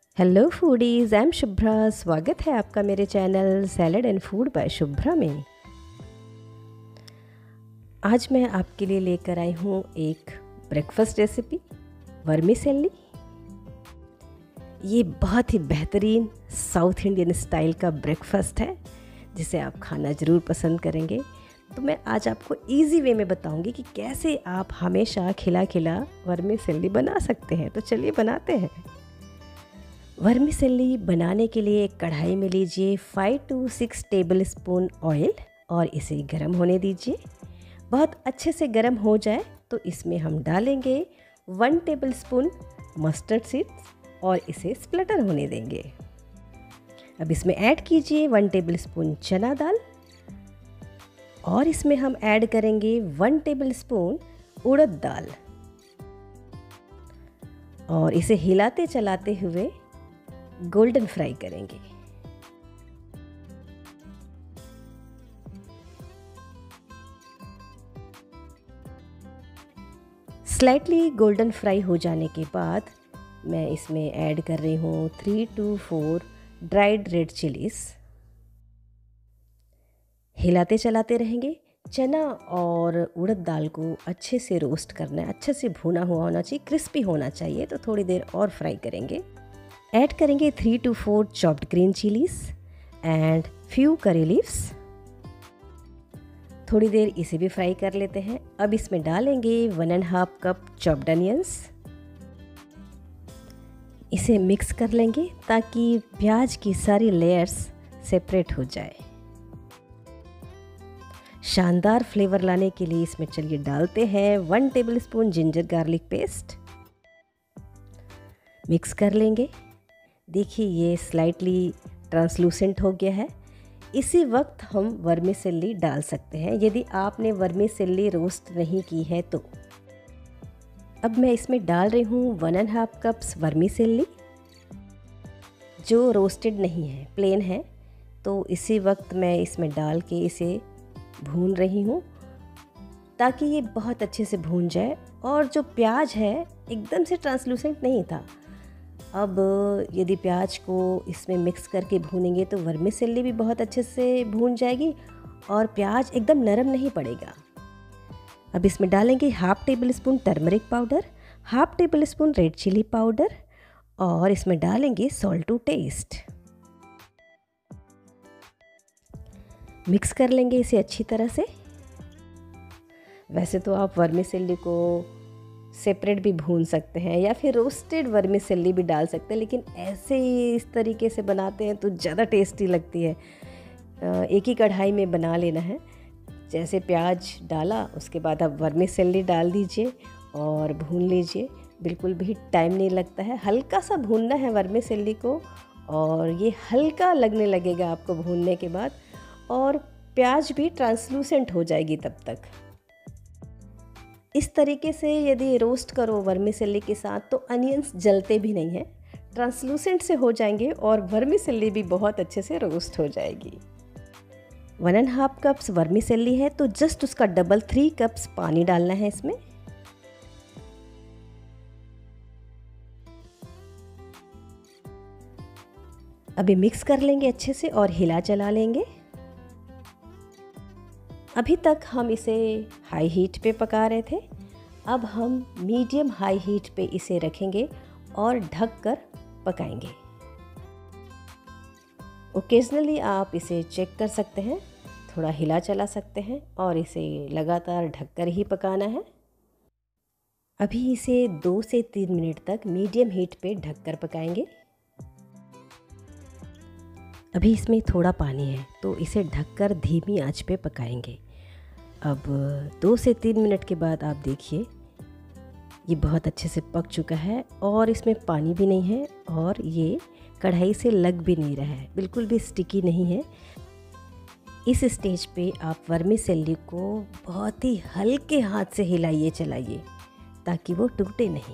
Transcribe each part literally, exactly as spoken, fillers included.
Hello foodies, I am Shubhra. स्वागत है आपका मेरे channel salad and food by Shubhra में। आज मैं आपके लिए लेकर आई हूँ एक ब्रेकफास्ट रेसिपी, वर्मीसेली। ये बहुत ही बेहतरीन साउथ इंडियन स्टाइल का ब्रेकफास्ट है जिसे आप खाना ज़रूर पसंद करेंगे। तो मैं आज आपको इजी वे में बताऊंगी कि कैसे आप हमेशा खिला खिला वर्मीसेली बना सकते हैं। तो चलिए बनाते हैं। वर्मीसेली बनाने के लिए एक कढ़ाई में लीजिए five to six tablespoon oil और इसे गर्म होने दीजिए। बहुत अच्छे से गर्म हो जाए तो इसमें हम डालेंगे one tablespoon mustard seeds और इसे स्प्लटर होने देंगे। अब इसमें ऐड कीजिए वन टेबल स्पून चना दाल और इसमें हम ऐड करेंगे वन टेबल स्पून उड़द दाल और इसे हिलाते चलाते हुए गोल्डन फ्राई करेंगे। स्लाइटली गोल्डन फ्राई हो जाने के बाद मैं इसमें ऐड कर रही हूँ three to four dried red chillies. हिलाते चलाते रहेंगे। चना और उड़द दाल को अच्छे से रोस्ट करना है, अच्छे से भुना हुआ होना चाहिए, क्रिस्पी होना चाहिए। तो थोड़ी देर और फ्राई करेंगे। ऐड करेंगे three to four chopped green chillies and few curry leaves. थोड़ी देर इसे भी फ्राई कर लेते हैं। अब इसमें डालेंगे one and half cup chopped onions. इसे मिक्स कर लेंगे ताकि प्याज की सारी लेयर्स सेपरेट हो जाए। शानदार फ्लेवर लाने के लिए इसमें चलिए डालते हैं one tablespoon ginger garlic paste. Mix कर लेंगे। देखिए ये स्लाइटली ट्रांसलूसेंट हो गया है। इसी वक्त हम वर्मीसेली डाल सकते हैं यदि आपने वर्मीसेली रोस्ट नहीं की है तो। अब मैं इसमें डाल रही हूँ one and half cups vermicelli जो रोस्टेड नहीं है, प्लेन है। तो इसी वक्त मैं इसमें डाल के इसे भून रही हूँ ताकि ये बहुत अच्छे से भून जाए। और जो प्याज है एकदम से ट्रांसलूसेंट नहीं था। अब यदि प्याज को इसमें मिक्स करके भूनेंगे तो वर्मीसेली भी बहुत अच्छे से भून जाएगी और प्याज एकदम नरम नहीं पड़ेगा। अब इसमें डालेंगे half tablespoon turmeric powder, half tablespoon red chilli powder और इसमें डालेंगे सॉल्ट टू टेस्ट। मिक्स कर लेंगे इसे अच्छी तरह से। वैसे तो आप वर्मीसेली को सेपरेट भी भून सकते हैं या फिर रोस्टेड वर्मीसेली भी डाल सकते हैं, लेकिन ऐसे ही इस तरीके से बनाते हैं तो ज़्यादा टेस्टी लगती है। एक ही कढ़ाई में बना लेना है। जैसे प्याज डाला उसके बाद आप वर्मीसेली डाल दीजिए और भून लीजिए। बिल्कुल भी टाइम नहीं लगता है। हल्का सा भूनना है वर्मीसेली को और ये हल्का लगने लगेगा आपको भूनने के बाद और प्याज भी ट्रांसलूसेंट हो जाएगी तब तक। इस तरीके से यदि रोस्ट करो वर्मीसेली के साथ तो अनियंस जलते भी नहीं हैं, ट्रांसलूसेंट से हो जाएंगे और वर्मीसेली भी बहुत अच्छे से रोस्ट हो जाएगी। One and half cups vermicelli है तो जस्ट उसका डबल थ्री कप्स पानी डालना है इसमें। अभी मिक्स कर लेंगे अच्छे से और हिला चला लेंगे। अभी तक हम इसे हाई हीट पे पका रहे थे। अब हम मीडियम हाई हीट पे इसे रखेंगे और ढक कर पकाएंगे। ओकेजनली आप इसे चेक कर सकते हैं, थोड़ा हिला चला सकते हैं और इसे लगातार ढककर ही पकाना है। अभी इसे दो से तीन मिनट तक मीडियम हीट पे ढककर पकाएंगे। अभी इसमें थोड़ा पानी है तो इसे ढककर धीमी आंच पे पकाएंगे। अब दो से तीन मिनट के बाद आप देखिए ये बहुत अच्छे से पक चुका है और इसमें पानी भी नहीं है और ये कढ़ाई से लग भी नहीं रहा है, बिल्कुल भी स्टिकी नहीं है। इस स्टेज पे आप वर्मीसेली को बहुत ही हल्के हाथ से हिलाइए चलाइए ताकि वो टूटे नहीं।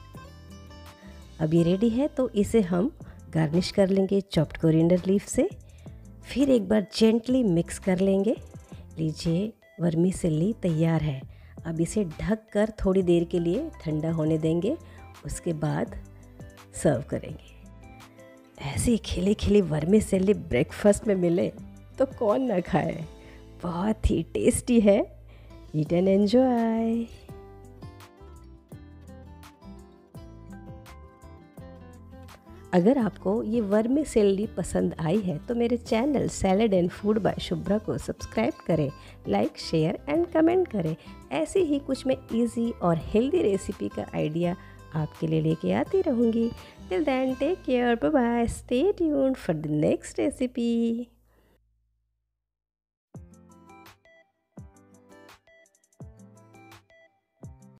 अब ये रेडी है तो इसे हम गार्निश कर लेंगे चॉप्ड कोरिएंडर लीफ से। फिर एक बार जेंटली मिक्स कर लेंगे। लीजिए वर्मीसेली तैयार है। अब इसे ढक कर थोड़ी देर के लिए ठंडा होने देंगे, उसके बाद सर्व करेंगे। ऐसे खिले खिले वर्मिसेली ब्रेकफास्ट में मिले तो कौन ना खाए। बहुत ही टेस्टी है। Eat and enjoy. अगर आपको ये वर्मिसेली पसंद आई है तो मेरे channel salad and food by Shubhra को सब्सक्राइब करें, लाइक शेयर एंड कमेंट करें। ऐसे ही कुछ मैं इजी और हेल्दी रेसिपी का आइडिया आपके लिए लेके आती रहूँगी। Till then take care, bye bye, stay tuned for the next recipe.